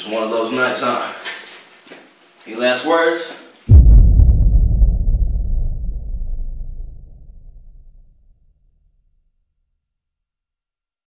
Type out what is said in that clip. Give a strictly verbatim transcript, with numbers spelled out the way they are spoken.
one of those nights, huh? Any last words?